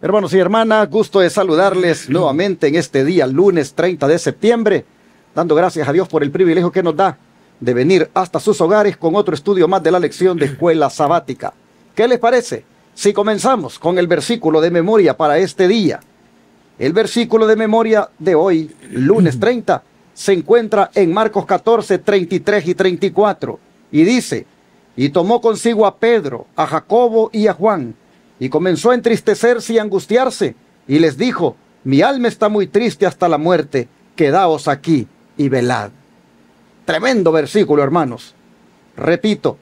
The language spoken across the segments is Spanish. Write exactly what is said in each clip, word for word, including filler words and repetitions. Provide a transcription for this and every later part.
Hermanos y hermanas, gusto de saludarles nuevamente en este día, lunes treinta de septiembre, dando gracias a Dios por el privilegio que nos da de venir hasta sus hogares con otro estudio más de la lección de Escuela Sabática. ¿Qué les parece si comenzamos con el versículo de memoria para este día? El versículo de memoria de hoy, lunes treinta, se encuentra en Marcos catorce, treinta y tres y treinta y cuatro, y dice: y tomó consigo a Pedro, a Jacobo y a Juan, y comenzó a entristecerse y angustiarse, y les dijo: mi alma está muy triste hasta la muerte, quedaos aquí y velad. Tremendo versículo, hermanos. Repito,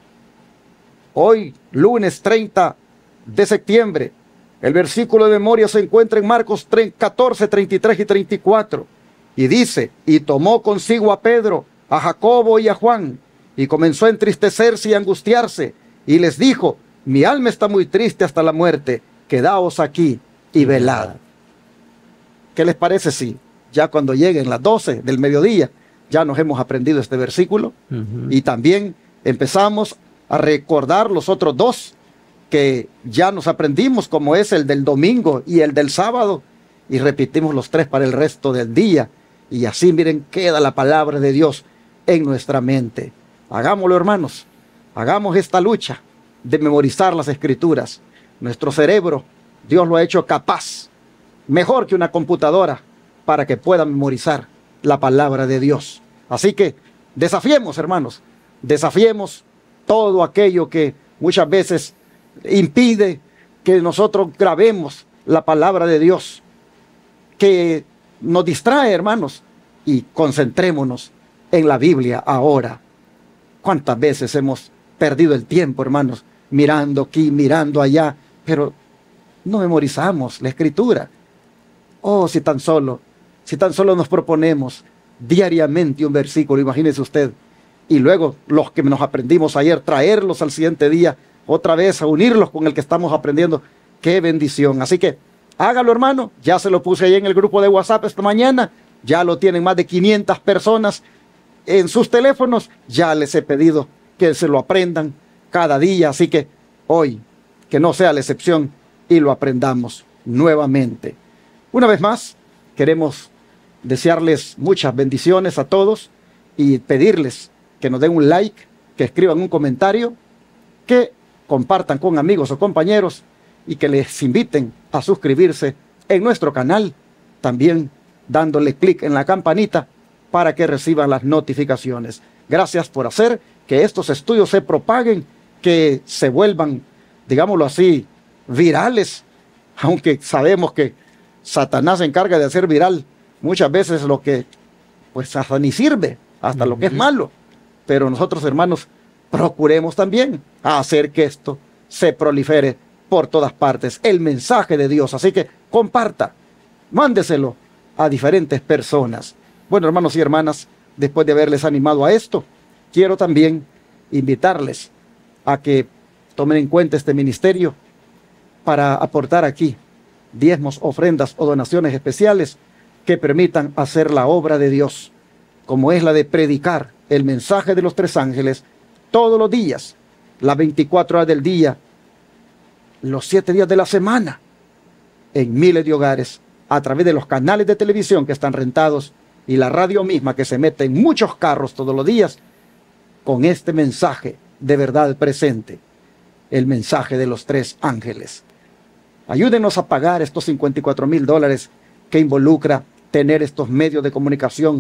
hoy, lunes treinta de septiembre, el versículo de memoria se encuentra en Marcos catorce, treinta y tres y treinta y cuatro, y dice: y tomó consigo a Pedro, a Jacobo y a Juan, y comenzó a entristecerse y angustiarse, y les dijo: mi alma está muy triste hasta la muerte, quedaos aquí y velad. ¿Qué les parece si ya cuando lleguen las doce del mediodía ya nos hemos aprendido este versículo? Uh-huh. Y también empezamos a recordar los otros dos que ya nos aprendimos, como es el del domingo y el del sábado, y repetimos los tres para el resto del día, y así, miren, queda la palabra de Dios en nuestra mente. Hagámoslo, hermanos, hagamos esta lucha de memorizar las escrituras. Nuestro cerebro, Dios lo ha hecho capaz, mejor que una computadora, para que pueda memorizar la palabra de Dios. Así que desafiemos, hermanos, desafiemos todo aquello que muchas veces impide que nosotros grabemos la palabra de Dios, que nos distrae, hermanos, y concentrémonos en la Biblia ahora. ¿Cuántas veces hemos perdido el tiempo, hermanos, mirando aquí, mirando allá, pero no memorizamos la escritura? Oh, si tan solo, si tan solo nos proponemos diariamente un versículo, imagínese usted, y luego los que nos aprendimos ayer, traerlos al siguiente día, otra vez a unirlos con el que estamos aprendiendo. ¡Qué bendición! Así que hágalo, hermano. Ya se lo puse ahí en el grupo de WhatsApp esta mañana, ya lo tienen más de quinientas personas en sus teléfonos. Ya les he pedido que se lo aprendan cada día, así que hoy, que no sea la excepción, y lo aprendamos nuevamente. Una vez más, queremos desearles muchas bendiciones a todos y pedirles que nos den un like, que escriban un comentario, que compartan con amigos o compañeros y que les inviten a suscribirse en nuestro canal, también dándole clic en la campanita para que reciban las notificaciones. Gracias por hacer que estos estudios se propaguen, que se vuelvan, digámoslo así, virales, aunque sabemos que Satanás se encarga de hacer viral muchas veces lo que pues hasta ni sirve, hasta uh-huh. lo que es malo. Pero nosotros, hermanos, procuremos también hacer que esto se prolifere por todas partes, el mensaje de Dios. Así que comparta, mándeselo a diferentes personas. Bueno, hermanos y hermanas, después de haberles animado a esto, quiero también invitarles a que tomen en cuenta este ministerio para aportar aquí diezmos, ofrendas o donaciones especiales que permitan hacer la obra de Dios, como es la de predicar el mensaje de los tres ángeles todos los días, las veinticuatro horas del día, los siete días de la semana, en miles de hogares, a través de los canales de televisión que están rentados y la radio misma que se mete en muchos carros todos los días, con este mensaje de verdad presente, el mensaje de los tres ángeles. Ayúdenos a pagar estos cincuenta y cuatro mil dólares que involucra tener estos medios de comunicación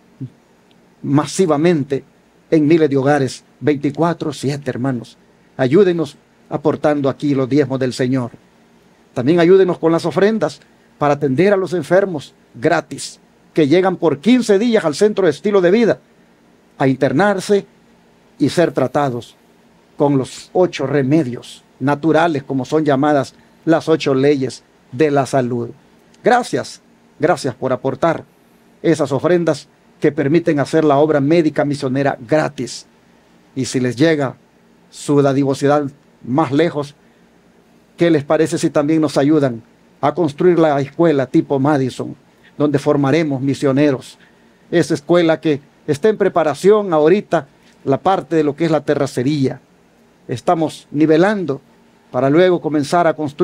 masivamente en miles de hogares, veinticuatro siete, hermanos. Ayúdenos aportando aquí los diezmos del Señor. También ayúdenos con las ofrendas para atender a los enfermos gratis, que llegan por quince días al centro de estilo de vida, a internarse y ser tratados con los ocho remedios naturales, como son llamadas las ocho leyes de la salud. Gracias, gracias por aportar esas ofrendas que permiten hacer la obra médica misionera gratis. Y si les llega su dadivosidad más lejos, ¿qué les parece si también nos ayudan a construir la escuela tipo Madison, donde formaremos misioneros? Esa escuela que está en preparación ahorita, la parte de lo que es la terracería. Estamos nivelando para luego comenzar a construir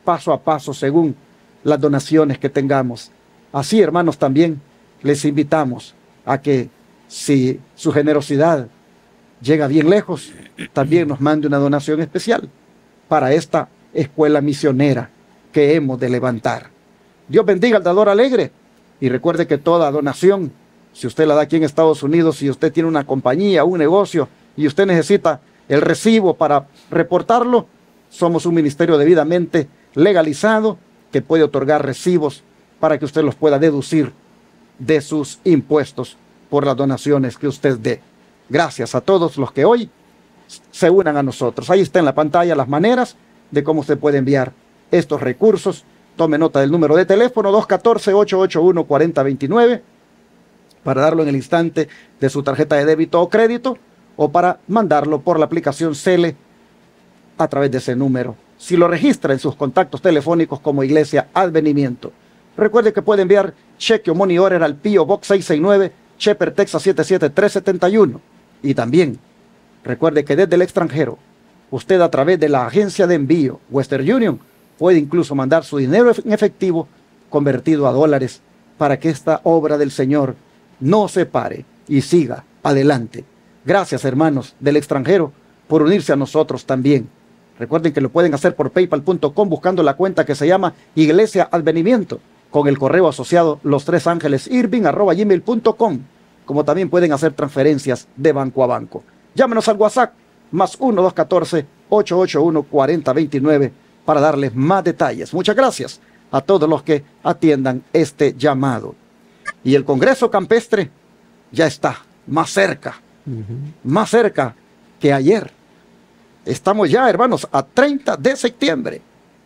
paso a paso según las donaciones que tengamos. Así, hermanos, también les invitamos a que si su generosidad llega bien lejos, también nos mande una donación especial para esta escuela misionera que hemos de levantar. Dios bendiga al dador alegre y recuerde que toda donación, si usted la da aquí en Estados Unidos, si usted tiene una compañía, un negocio y usted necesita el recibo para reportarlo, somos un ministerio debidamente legalizado que puede otorgar recibos para que usted los pueda deducir de sus impuestos por las donaciones que usted dé. Gracias a todos los que hoy se unan a nosotros. Ahí está en la pantalla las maneras de cómo usted puede enviar estos recursos. Tome nota del número de teléfono dos uno cuatro, ocho ocho uno, cuatro cero dos nueve para darlo en el instante de su tarjeta de débito o crédito, o para mandarlo por la aplicación Cele a través de ese número. Si lo registra en sus contactos telefónicos como Iglesia Advenimiento. Recuerde que puede enviar cheque o money order al P O Box seiscientos sesenta y nueve, Shepherd, Texas siete siete tres siete uno. Y también recuerde que desde el extranjero, usted a través de la agencia de envío Western Union puede incluso mandar su dinero en efectivo convertido a dólares para que esta obra del Señor no se pare y siga adelante. Gracias, hermanos del extranjero, por unirse a nosotros también. Recuerden que lo pueden hacer por paypal punto com buscando la cuenta que se llama Iglesia Advenimiento, con el correo asociado los tres ángeles irving arroba gmail punto com, como también pueden hacer transferencias de banco a banco. Llámenos al WhatsApp más uno dos uno cuatro, ocho ocho uno, cuatro cero dos nueve para darles más detalles. Muchas gracias a todos los que atiendan este llamado. Y el Congreso Campestre ya está más cerca, uh-huh. más cerca que ayer. Estamos ya, hermanos, a treinta de septiembre.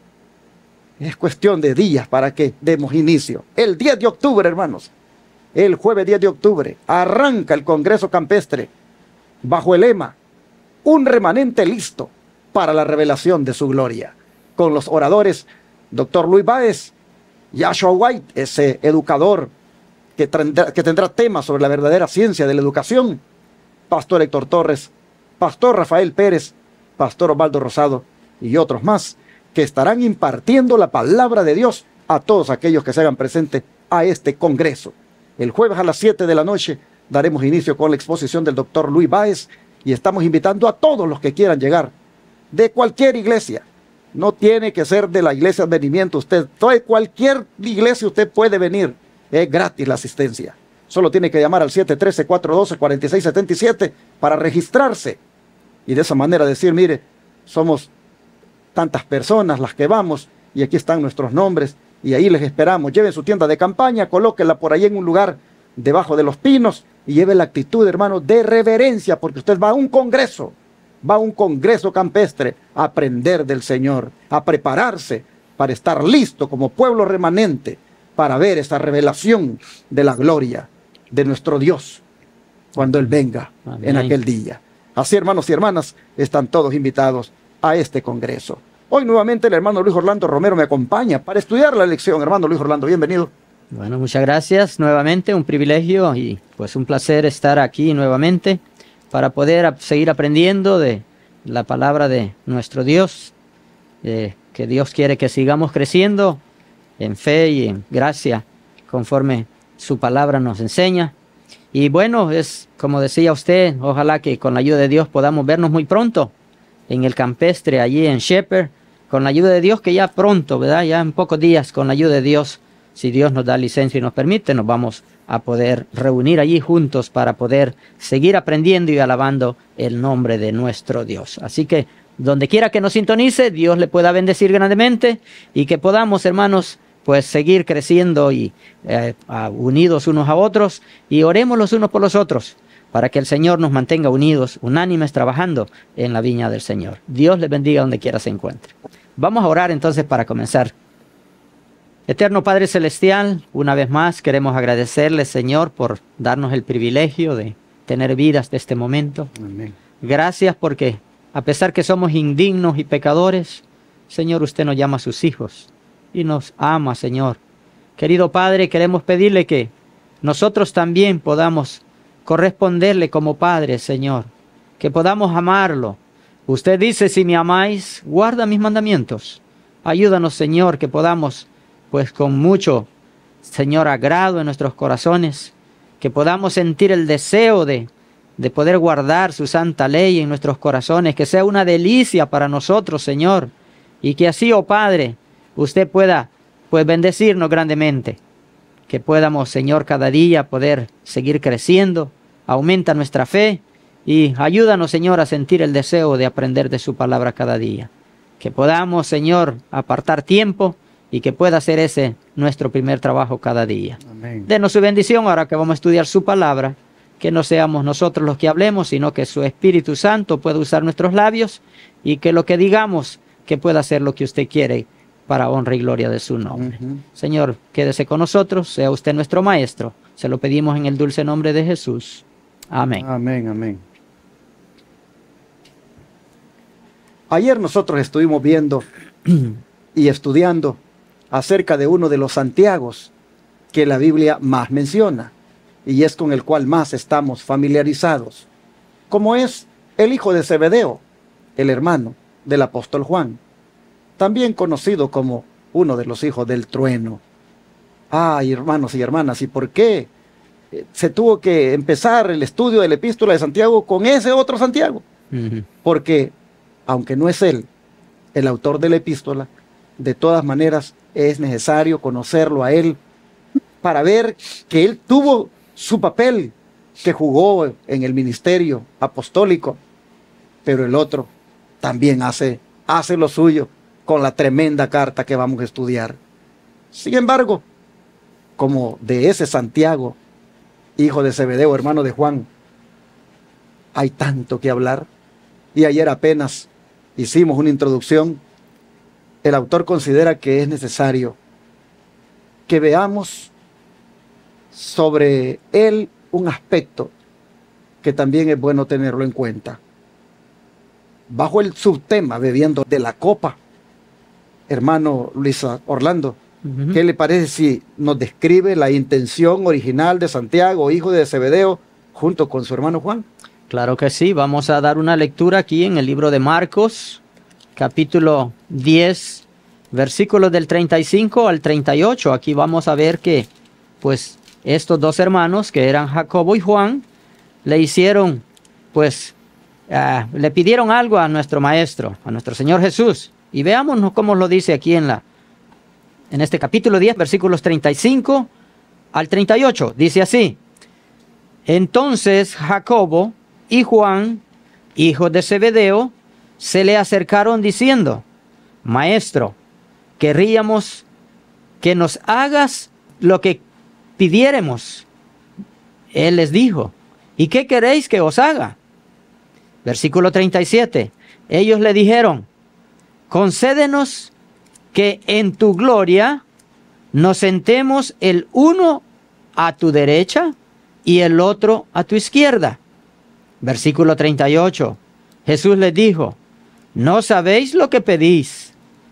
Es cuestión de días para que demos inicio. El diez de octubre, hermanos, el jueves diez de octubre, arranca el Congreso Campestre bajo el lema Un remanente listo para la revelación de su gloria, con los oradores doctor Luis Báez, Joshua White, ese educador que tendrá, que tendrá temas sobre la verdadera ciencia de la educación, pastor Héctor Torres, pastor Rafael Pérez, pastor Osvaldo Rosado y otros más que estarán impartiendo la palabra de Dios a todos aquellos que se hagan presentes a este congreso. El jueves a las siete de la noche daremos inicio con la exposición del doctor Luis Báez y estamos invitando a todos los que quieran llegar de cualquier iglesia. No tiene que ser de la Iglesia Advenimiento. Usted, de cualquier iglesia usted puede venir. Es gratis la asistencia. Solo tiene que llamar al siete uno tres, cuatro uno dos, cuatro seis siete siete para registrarse. Y de esa manera decir, mire, somos tantas personas las que vamos y aquí están nuestros nombres y ahí les esperamos. Lleven su tienda de campaña, colóquela por ahí en un lugar debajo de los pinos y lleve la actitud, hermano, de reverencia, porque usted va a un congreso. Va a un congreso campestre a aprender del Señor, a prepararse para estar listo como pueblo remanente para ver esa revelación de la gloria de nuestro Dios cuando Él venga Amén. En aquel día. Así, hermanos y hermanas, están todos invitados a este congreso. Hoy nuevamente el hermano Luis Orlando Romero me acompaña para estudiar la lección. Hermano Luis Orlando, bienvenido. Bueno, muchas gracias nuevamente, un privilegio y pues un placer estar aquí nuevamente para poder seguir aprendiendo de la palabra de nuestro Dios, eh, que Dios quiere que sigamos creciendo en fe y en gracia, conforme su palabra nos enseña. Y bueno, es como decía usted, ojalá que con la ayuda de Dios podamos vernos muy pronto en el campestre, allí en Shepherd, con la ayuda de Dios, que ya pronto, ¿verdad? Ya en pocos días, con la ayuda de Dios, si Dios nos da licencia y nos permite, nos vamos a poder reunir allí juntos para poder seguir aprendiendo y alabando el nombre de nuestro Dios. Así que donde quiera que nos sintonice, Dios le pueda bendecir grandemente y que podamos, hermanos, pues seguir creciendo y eh, unidos unos a otros y oremos los unos por los otros para que el Señor nos mantenga unidos, unánimes, trabajando en la viña del Señor. Dios les bendiga donde quiera se encuentre. Vamos a orar entonces para comenzar. Eterno Padre Celestial, una vez más queremos agradecerle, Señor, por darnos el privilegio de tener vidas hasta este momento. Amén. Gracias porque, a pesar que somos indignos y pecadores, Señor, usted nos llama a sus hijos y nos ama, Señor. Querido Padre, queremos pedirle que nosotros también podamos corresponderle como Padre, Señor, que podamos amarlo. Usted dice, si me amáis, guarda mis mandamientos. Ayúdanos, Señor, que podamos, pues con mucho, Señor, agrado en nuestros corazones, que podamos sentir el deseo de, de poder guardar su santa ley en nuestros corazones, que sea una delicia para nosotros, Señor, y que así, oh Padre, usted pueda, pues, bendecirnos grandemente, que podamos, Señor, cada día poder seguir creciendo, aumenta nuestra fe, y ayúdanos, Señor, a sentir el deseo de aprender de su palabra cada día. Que podamos, Señor, apartar tiempo y que pueda ser ese nuestro primer trabajo cada día. Amén. Denos su bendición ahora que vamos a estudiar su palabra, que no seamos nosotros los que hablemos, sino que su Espíritu Santo pueda usar nuestros labios y que lo que digamos, que pueda ser lo que usted quiere para honra y gloria de su nombre. Uh-huh. Señor, quédese con nosotros, sea usted nuestro Maestro. Se lo pedimos en el dulce nombre de Jesús. Amén. Amén, amén. Ayer nosotros estuvimos viendo y estudiando acerca de uno de los Santiagos que la Biblia más menciona y es con el cual más estamos familiarizados, como es el hijo de Zebedeo, el hermano del apóstol Juan, también conocido como uno de los hijos del trueno. Ay, hermanos y hermanas, ¿y por qué se tuvo que empezar el estudio de la epístola de Santiago con ese otro Santiago? Uh-huh. Porque aunque no es él el autor de la epístola, de todas maneras es necesario conocerlo a él para ver que él tuvo su papel que jugó en el ministerio apostólico, pero el otro también hace, hace lo suyo con la tremenda carta que vamos a estudiar. Sin embargo, como de ese Santiago, hijo de Zebedeo, hermano de Juan, hay tanto que hablar, y ayer apenas hicimos una introducción. El autor considera que es necesario que veamos sobre él un aspecto que también es bueno tenerlo en cuenta. Bajo el subtema bebiendo de la copa, hermano Luis Orlando, uh-huh. ¿qué le parece si nos describe la intención original de Santiago, hijo de Zebedeo, junto con su hermano Juan? Claro que sí, vamos a dar una lectura aquí en el libro de Marcos, capítulo diez, versículos del treinta y cinco al treinta y ocho. Aquí vamos a ver que, pues, estos dos hermanos, que eran Jacobo y Juan, le hicieron, pues, uh, le pidieron algo a nuestro Maestro, a nuestro Señor Jesús. Y veámonos cómo lo dice aquí en, la, en este capítulo diez, versículos treinta y cinco al treinta y ocho. Dice así: entonces Jacobo y Juan, hijos de Zebedeo, se le acercaron diciendo: Maestro, querríamos que nos hagas lo que pidiéremos. Él les dijo: ¿y qué queréis que os haga? Versículo treinta y siete. Ellos le dijeron: concédenos que en tu gloria nos sentemos el uno a tu derecha y el otro a tu izquierda. Versículo treinta y ocho. Jesús les dijo: ¿no sabéis lo que pedís?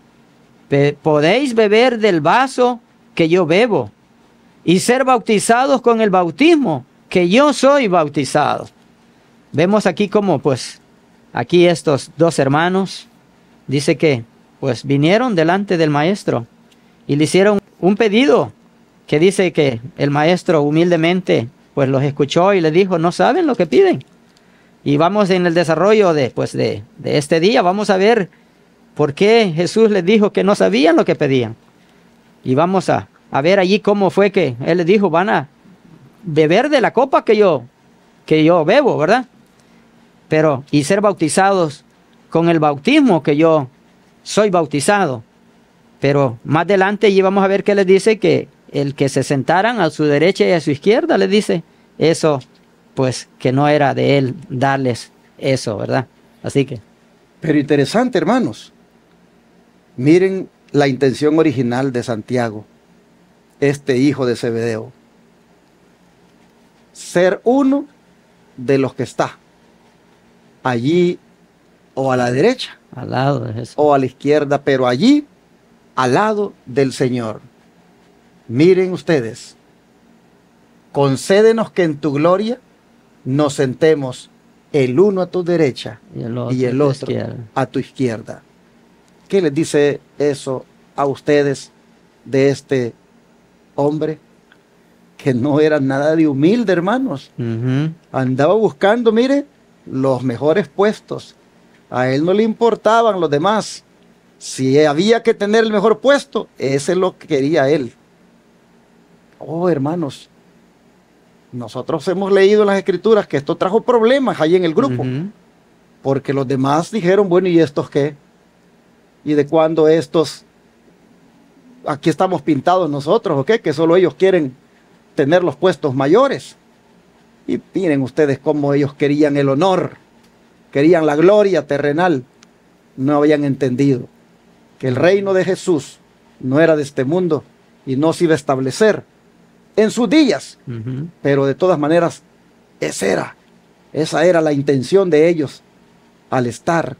Pe- ¿Podéis beber del vaso que yo bebo y ser bautizados con el bautismo que yo soy bautizado? Vemos aquí como, pues, aquí estos dos hermanos, dice que, pues, vinieron delante del maestro y le hicieron un pedido que dice que el maestro humildemente, pues, los escuchó y les dijo: no saben lo que piden. Y vamos en el desarrollo de, pues, de, de este día, vamos a ver por qué Jesús les dijo que no sabían lo que pedían. Y vamos a, a ver allí cómo fue que Él les dijo: van a beber de la copa que yo, que yo bebo, ¿verdad? Pero, y ser bautizados con el bautismo que yo soy bautizado. Pero más adelante allí vamos a ver que les dice que el que se sentaran a su derecha y a su izquierda, les dice eso, pues que no era de él darles eso, ¿verdad? Así que. Pero interesante, hermanos. Miren la intención original de Santiago, este hijo de Zebedeo. Ser uno de los que está allí o a la derecha, al lado de Jesús, o a la izquierda, pero allí al lado del Señor. Miren ustedes, concédenos que en tu gloria nos sentemos el uno a tu derecha y el otro, y el a tu otro izquierda. a tu izquierda. ¿Qué les dice eso a ustedes de este hombre? Que no era nada de humilde, hermanos. Ujú. Andaba buscando, mire, los mejores puestos. A él no le importaban los demás. Si había que tener el mejor puesto, ese es lo que quería él. Oh, hermanos, nosotros hemos leído en las escrituras que esto trajo problemas ahí en el grupo. Ujú. Porque los demás dijeron, bueno, ¿y estos qué? ¿Y de cuándo estos? Aquí estamos pintados nosotros, ¿o qué? Que solo ellos quieren tener los puestos mayores. Y miren ustedes cómo ellos querían el honor, querían la gloria terrenal. No habían entendido que el reino de Jesús no era de este mundo y no se iba a establecer en sus días. Ujú. Pero de todas maneras, esa era, esa era la intención de ellos al estar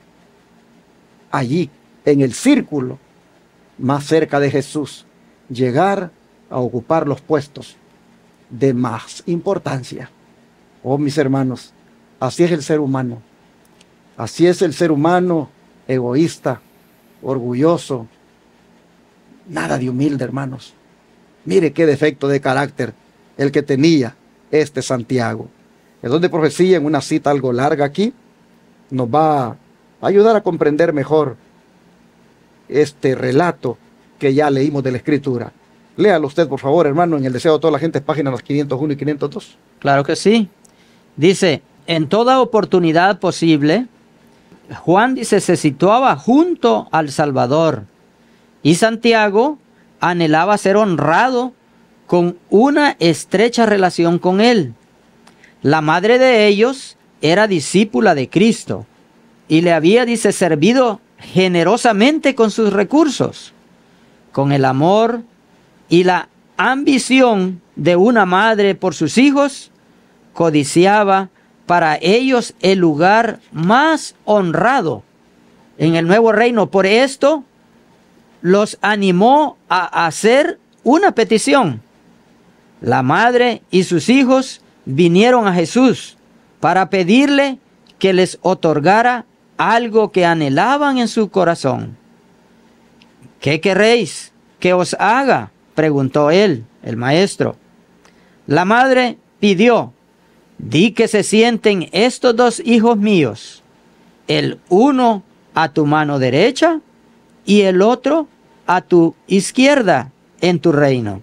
allí en el círculo más cerca de Jesús, llegar a ocupar los puestos de más importancia. Oh, mis hermanos, así es el ser humano. Así es el ser humano, egoísta, orgulloso. Nada de humilde, hermanos. Mire qué defecto de carácter el que tenía este Santiago. El don de profecía, en una cita algo larga aquí, nos va a ayudar a comprender mejor este relato que ya leímos de la Escritura. Léalo usted, por favor, hermano, en el deseo de toda la gente, páginas quinientos uno y quinientos dos. Claro que sí. Dice, en toda oportunidad posible, Juan dice, se situaba junto al Salvador. Y Santiago anhelaba ser honrado con una estrecha relación con él. La madre de ellos era discípula de Cristo y le había, dice, servido generosamente con sus recursos. Con el amor y la ambición de una madre por sus hijos, codiciaba para ellos el lugar más honrado en el nuevo reino. Por esto los animó a hacer una petición. La madre y sus hijos vinieron a Jesús para pedirle que les otorgara algo que anhelaban en su corazón. ¿Qué queréis que os haga?, preguntó él, el maestro. La madre pidió, di que se sienten estos dos hijos míos, el uno a tu mano derecha y el otro a tu izquierda en tu reino.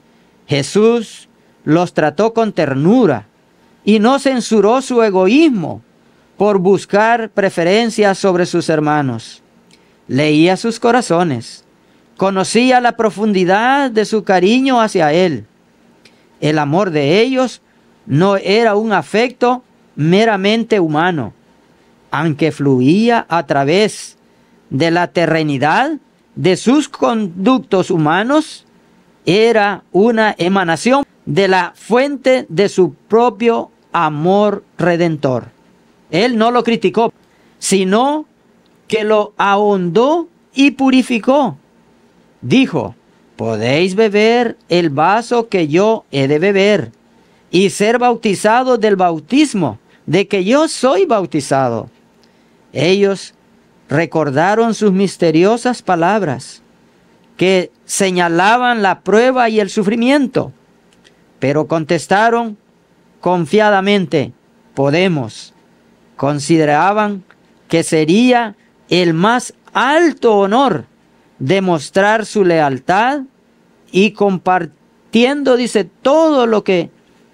Jesús los trató con ternura y no censuró su egoísmo por buscar preferencias sobre sus hermanos. Leía sus corazones, conocía la profundidad de su cariño hacia él. El amor de ellos no era un afecto meramente humano, aunque fluía a través de la terrenidad de sus conductos humanos, era una emanación de la fuente de su propio amor redentor. Él no lo criticó, sino que lo ahondó y purificó. Dijo, podéis beber el vaso que yo he de beber y ser bautizados del bautismo de que yo soy bautizado. Ellos recordaron sus misteriosas palabras que señalaban la prueba y el sufrimiento, pero contestaron confiadamente, podemos. Consideraban que sería el más alto honor demostrar su lealtad y compartiendo, dice, todo lo que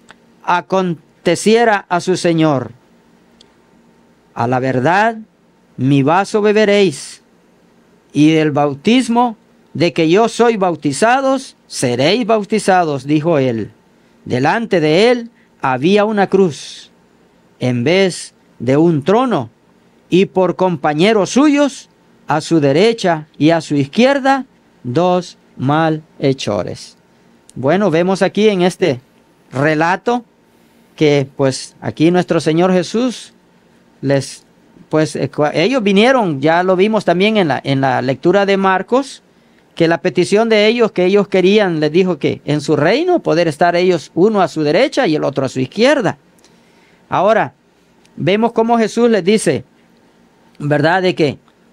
aconteciera a su Señor. A la verdad, mi vaso beberéis, y del bautismo de que yo soy bautizados, seréis bautizados, dijo él. Delante de él había una cruz, en vez de un trono, y por compañeros suyos, a su derecha y a su izquierda, dos malhechores. Bueno, vemos aquí en este relato que pues aquí nuestro Señor Jesús les, pues ellos vinieron, ya lo vimos también en la, en la lectura de Marcos, que la petición de ellos, que ellos querían, les dijo que en su reino poder estar ellos uno a su derecha y el otro a su izquierda. Ahora, vemos cómo Jesús les dice, ¿verdad? De que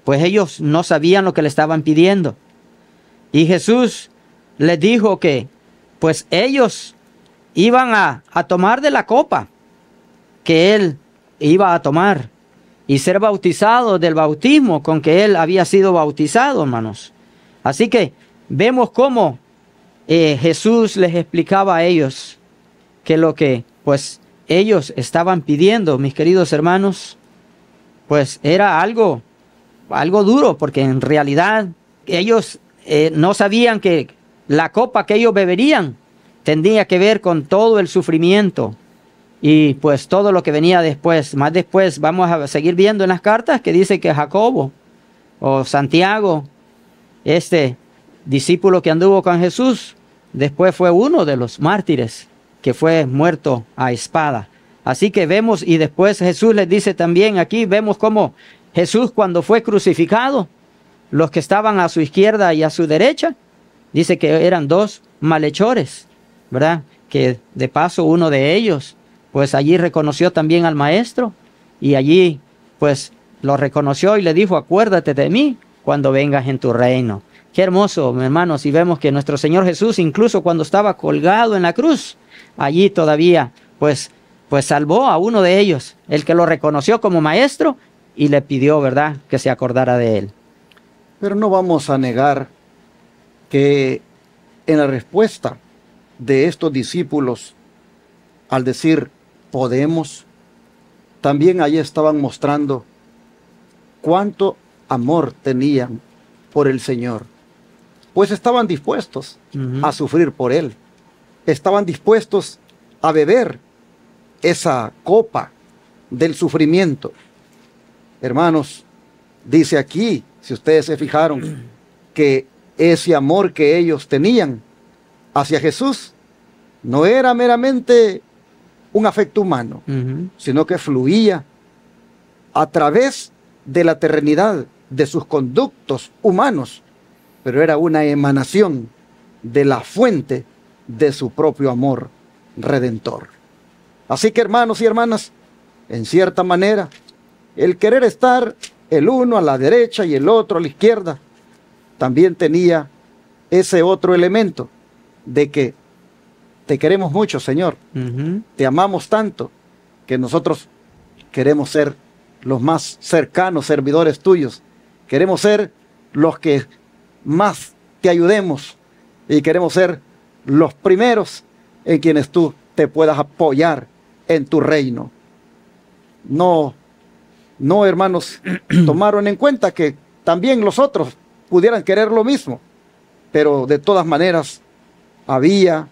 pues ellos no sabían lo que le estaban pidiendo. Y Jesús les dijo que pues ellos iban a, a tomar de la copa que él iba a tomar y ser bautizados del bautismo con que él había sido bautizado, hermanos. Así que vemos cómo eh, Jesús les explicaba a ellos que lo que pues ellos estaban pidiendo, mis queridos hermanos, pues era algo, algo duro, porque en realidad ellos eh, no sabían que la copa que ellos beberían tendría que ver con todo el sufrimiento y pues todo lo que venía después. Más después vamos a seguir viendo en las cartas que dice que Jacobo o Santiago, este discípulo que anduvo con Jesús, después fue uno de los mártires que fue muerto a espada. Así que vemos, y después Jesús les dice también aquí, vemos cómo Jesús cuando fue crucificado, los que estaban a su izquierda y a su derecha, dice que eran dos malhechores, ¿verdad? Que de paso uno de ellos, pues allí reconoció también al maestro, y allí pues lo reconoció y le dijo, acuérdate de mí cuando vengas en tu reino. Qué hermoso, hermanos, y vemos que nuestro Señor Jesús, incluso cuando estaba colgado en la cruz, allí todavía, pues, pues salvó a uno de ellos, el que lo reconoció como maestro y le pidió, ¿verdad?, que se acordara de él. Pero no vamos a negar que en la respuesta de estos discípulos, al decir podemos, también allí estaban mostrando cuánto amor tenían por el Señor, pues estaban dispuestos uh-huh. a sufrir por Él, estaban dispuestos a beber esa copa del sufrimiento. Hermanos, dice aquí, si ustedes se fijaron, que ese amor que ellos tenían hacia Jesús no era meramente un afecto humano, uh-huh. sino que fluía a través de la terrenidad de sus conductos humanos, pero era una emanación de la fuente de su propio amor redentor. Así que, hermanos y hermanas, en cierta manera, el querer estar el uno a la derecha y el otro a la izquierda, también tenía ese otro elemento de que te queremos mucho, Señor, uh-huh. te amamos tanto, que nosotros queremos ser los más cercanos servidores tuyos, queremos ser los que más te ayudemos y queremos ser los primeros en quienes tú te puedas apoyar en tu reino. No, no, hermanos, tomaron en cuenta que también los otros pudieran querer lo mismo, pero de todas maneras había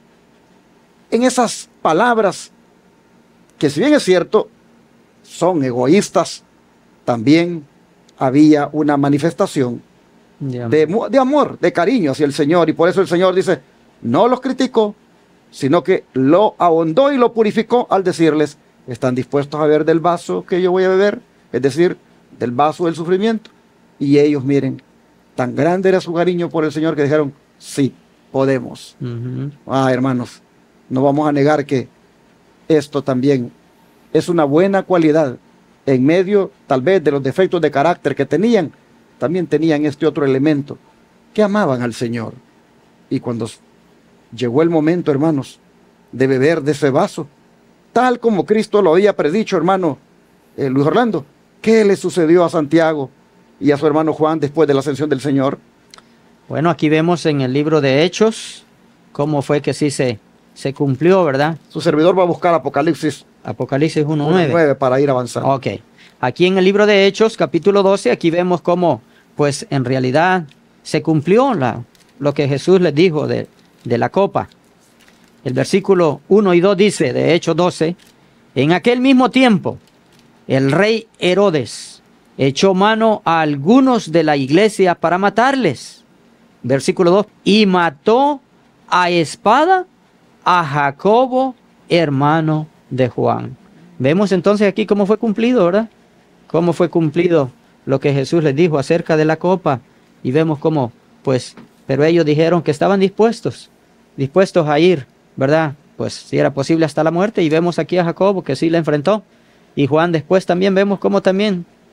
en esas palabras, que si bien es cierto, son egoístas, también había una manifestación de amor. De, de amor, de cariño hacia el Señor, y por eso el Señor dice, no los criticó, sino que lo ahondó y lo purificó al decirles, ¿están dispuestos a beber del vaso que yo voy a beber? Es decir, del vaso del sufrimiento. Y ellos, miren, tan grande era su cariño por el Señor que dijeron, sí, podemos. Uh-huh. Ah, hermanos, no vamos a negar que esto también es una buena cualidad. En medio, tal vez, de los defectos de carácter que tenían, también tenían este otro elemento, que amaban al Señor. Y cuando llegó el momento, hermanos, de beber de ese vaso, tal como Cristo lo había predicho, hermano eh, Luis Orlando, ¿qué le sucedió a Santiago y a su hermano Juan después de la ascensión del Señor? Bueno, aquí vemos en el libro de Hechos cómo fue que sí se, se cumplió, ¿verdad? Su servidor va a buscar Apocalipsis. Apocalipsis uno nueve. Para ir avanzando. Ok. Aquí en el libro de Hechos, capítulo doce, aquí vemos cómo, pues en realidad se cumplió la, lo que Jesús les dijo de, de la copa. El versículo uno y dos dice, de Hechos doce, en aquel mismo tiempo, el rey Herodes echó mano a algunos de la iglesia para matarles. Versículo dos, y mató a espada a Jacobo, hermano de Juan. Vemos entonces aquí cómo fue cumplido, ¿verdad? Cómo fue cumplido lo que Jesús les dijo acerca de la copa. Y vemos cómo, pues, pero ellos dijeron que estaban dispuestos, dispuestos a ir, ¿verdad? Pues si era posible hasta la muerte. Y vemos aquí a Jacobo que sí la enfrentó. Y Juan después también vemos cómo también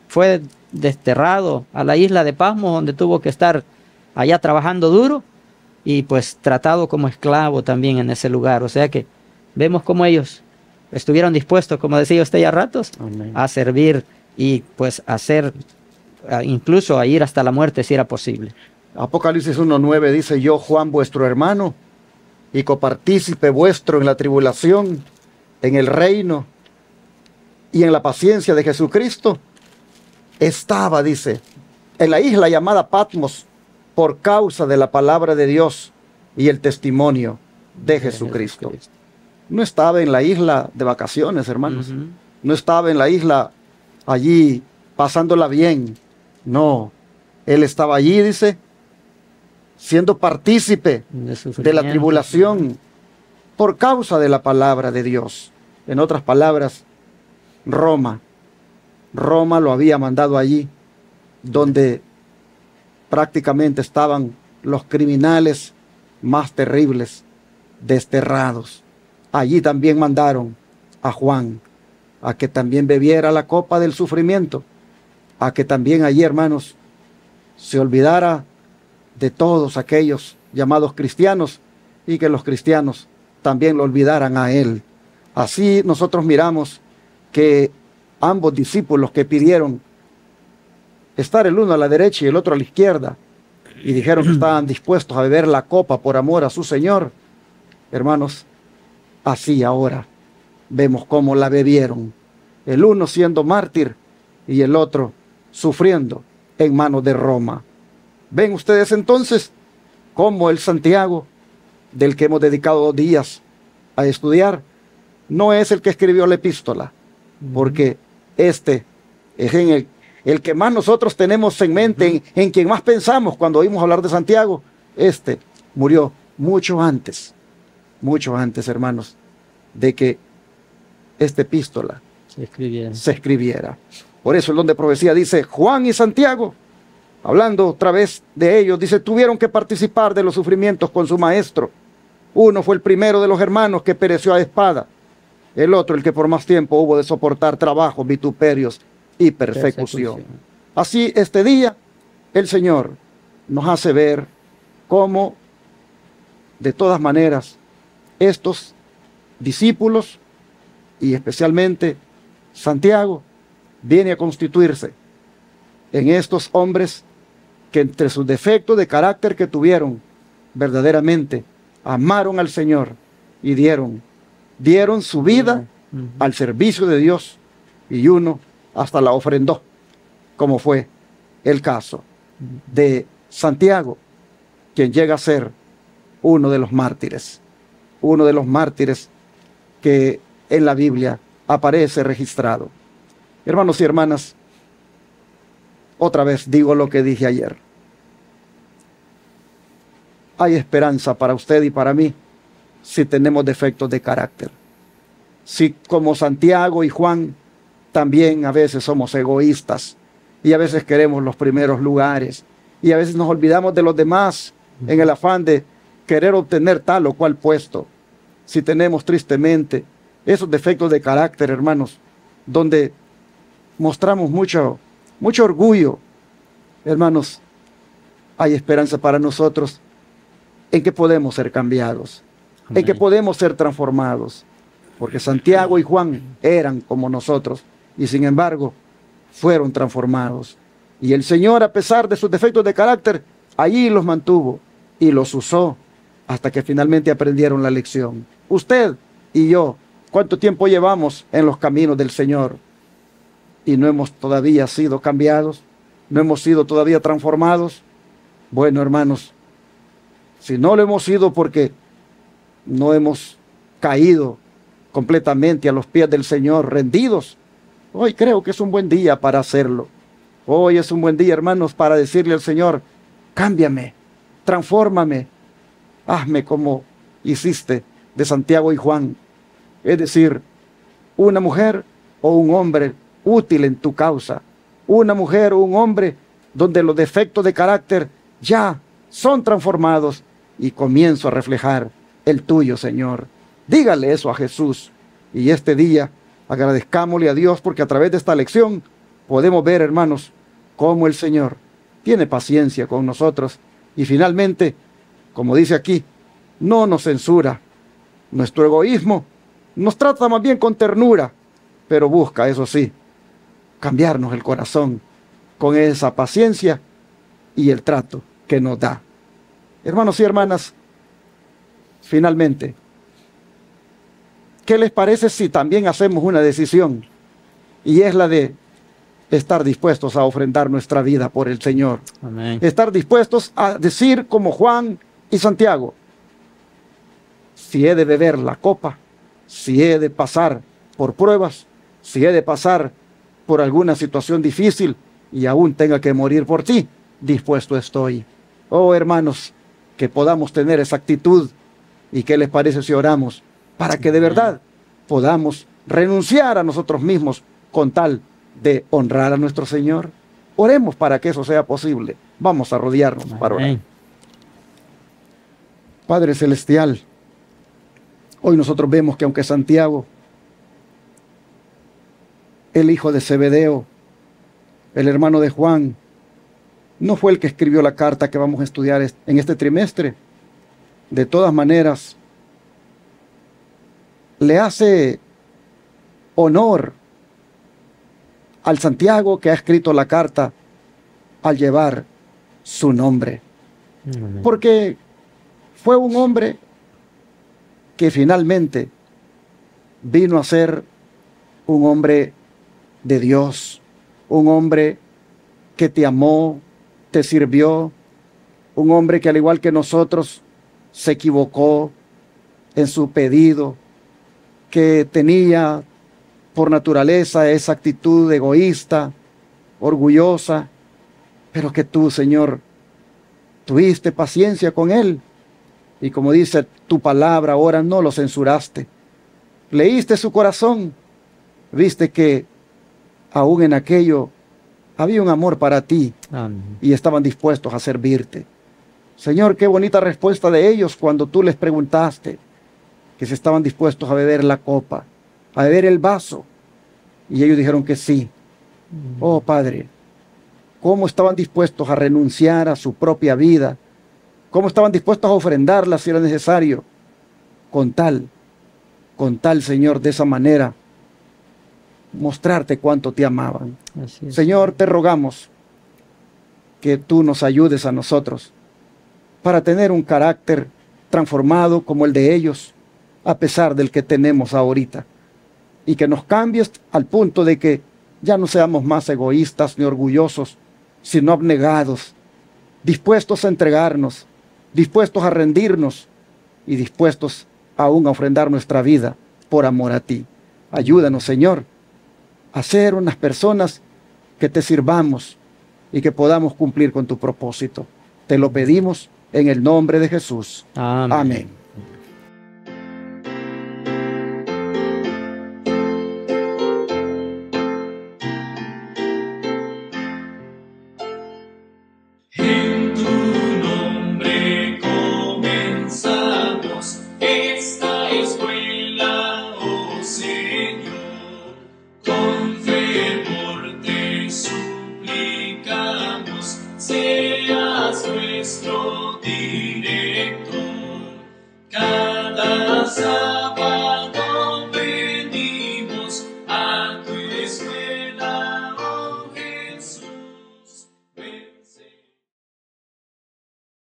fue desterrado a la isla de Pasmos, donde tuvo que estar allá trabajando duro y pues tratado como esclavo también en ese lugar. O sea que vemos cómo ellos estuvieron dispuestos, como decía usted ya a ratos, Amén. a servir y pues a hacer, a incluso a ir hasta la muerte si era posible. Apocalipsis uno nueve dice: yo, Juan, vuestro hermano, y copartícipe vuestro en la tribulación, en el reino y en la paciencia de Jesucristo, estaba, dice, en la isla llamada Patmos, por causa de la palabra de Dios y el testimonio de Jesucristo. No estaba en la isla de vacaciones, hermanos. Uh-huh. No estaba en la isla allí pasándola bien. No, él estaba allí, dice, siendo partícipe de, de la tribulación por causa de la palabra de Dios. En otras palabras, Roma, Roma lo había mandado allí, donde prácticamente estaban los criminales más terribles, desterrados. Allí también mandaron a Juan a que también bebiera la copa del sufrimiento, a que también allí, hermanos, se olvidara de todos aquellos llamados cristianos y que los cristianos también lo olvidaran a él. Así nosotros miramos que ambos discípulos que pidieron estar el uno a la derecha y el otro a la izquierda y dijeron que estaban dispuestos a beber la copa por amor a su Señor, hermanos, así ahora vemos cómo la bebieron, el uno siendo mártir y el otro sufriendo en manos de Roma. Ven ustedes entonces cómo el Santiago, del que hemos dedicado dos días a estudiar, no es el que escribió la epístola, porque este es en el, el que más nosotros tenemos en mente, en, en quien más pensamos cuando oímos hablar de Santiago. Este murió mucho antes, mucho antes, hermanos, de que esta epístola se escribiera. se escribiera. Por eso el don de profecía dice: Juan y Santiago, hablando otra vez de ellos, dice, tuvieron que participar de los sufrimientos con su maestro. Uno fue el primero de los hermanos que pereció a espada, el otro el que por más tiempo hubo de soportar trabajos, vituperios y persecución. persecución. Así este día el Señor nos hace ver cómo de todas maneras estos discípulos y especialmente Santiago viene a constituirse en estos hombres que entre sus defectos de carácter que tuvieron, verdaderamente amaron al Señor y dieron, dieron su vida uh-huh. al servicio de Dios, y uno hasta la ofrendó, como fue el caso de Santiago, quien llega a ser uno de los mártires, uno de los mártires que en la Biblia aparece registrado. Hermanos y hermanas, otra vez digo lo que dije ayer. Hay esperanza para usted y para mí si tenemos defectos de carácter. Si como Santiago y Juan también a veces somos egoístas y a veces queremos los primeros lugares y a veces nos olvidamos de los demás en el afán de querer obtener tal o cual puesto. Si tenemos tristemente esos defectos de carácter, hermanos, donde mostramos mucho, mucho orgullo, hermanos, hay esperanza para nosotros en que podemos ser cambiados, Amén. En que podemos ser transformados, porque Santiago y Juan eran como nosotros y sin embargo fueron transformados. Y el Señor, a pesar de sus defectos de carácter, allí los mantuvo y los usó hasta que finalmente aprendieron la lección. Usted y yo, ¿cuánto tiempo llevamos en los caminos del Señor? Y no hemos todavía sido cambiados, no hemos sido todavía transformados. Bueno, hermanos, si no lo hemos sido porque no hemos caído completamente a los pies del Señor, rendidos, hoy creo que es un buen día para hacerlo. Hoy es un buen día, hermanos, para decirle al Señor: cámbiame, transfórmame, hazme como hiciste de Santiago y Juan. Es decir, una mujer o un hombre útil en tu causa, una mujer o un hombre donde los defectos de carácter ya son transformados y comienzo a reflejar el tuyo, Señor. Dígale eso a Jesús. Y este día agradezcámosle a Dios porque a través de esta lección podemos ver, hermanos, cómo el Señor tiene paciencia con nosotros y finalmente, como dice aquí, no nos censura. Nuestro egoísmo nos trata más bien con ternura, pero busca, eso sí, cambiarnos el corazón con esa paciencia y el trato que nos da. Hermanos y hermanas, finalmente, ¿qué les parece si también hacemos una decisión? Y es la de estar dispuestos a ofrendar nuestra vida por el Señor. Amén. Estar dispuestos a decir como Juan y Santiago, si he de beber la copa, si he de pasar por pruebas, si he de pasar por alguna situación difícil y aún tenga que morir por ti, dispuesto estoy. Oh, hermanos, que podamos tener esa actitud. ¿Y qué les parece si oramos para que de verdad podamos renunciar a nosotros mismos con tal de honrar a nuestro Señor? Oremos para que eso sea posible. Vamos a rodearnos para orar. Padre Celestial, hoy nosotros vemos que aunque Santiago, el hijo de Zebedeo, el hermano de Juan, no fue el que escribió la carta que vamos a estudiar en este trimestre, de todas maneras, le hace honor al Santiago que ha escrito la carta al llevar su nombre. Amén. Porque fue un hombre que finalmente vino a ser un hombre de Dios, un hombre que te amó, te sirvió, un hombre que al igual que nosotros se equivocó en su pedido, que tenía por naturaleza esa actitud egoísta, orgullosa, pero que tú, Señor, tuviste paciencia con él. Y como dice tu palabra, ahora no lo censuraste. Leíste su corazón, viste que aún en aquello había un amor para ti. Amén. Y estaban dispuestos a servirte. Señor, qué bonita respuesta de ellos cuando tú les preguntaste que si estaban dispuestos a beber la copa, a beber el vaso. Y ellos dijeron que sí. Mm. Oh, Padre, cómo estaban dispuestos a renunciar a su propia vida, cómo estaban dispuestos a ofrendarla si era necesario, con tal, con tal, Señor, de esa manera, mostrarte cuánto te amaban. Así es. Señor, te rogamos que tú nos ayudes a nosotros para tener un carácter transformado como el de ellos, a pesar del que tenemos ahorita, y que nos cambies al punto de que ya no seamos más egoístas ni orgullosos, sino abnegados, dispuestos a entregarnos, dispuestos a rendirnos y dispuestos aún a ofrendar nuestra vida por amor a ti. Ayúdanos, Señor, a ser unas personas que te sirvamos y que podamos cumplir con tu propósito. Te lo pedimos en el nombre de Jesús. Amén. Amén. Nuestro director, cada sábado.